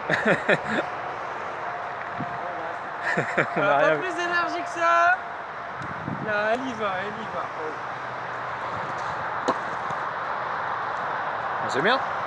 On a Pas rien. plus d'énergie que ça. Là, elle y va, elle y va. C'est bien.